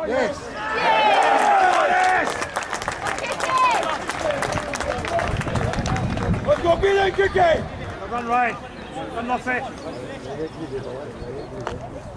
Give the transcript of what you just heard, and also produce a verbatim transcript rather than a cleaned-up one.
Yes. Let's go, be there, Kiki! Run right. Run off it.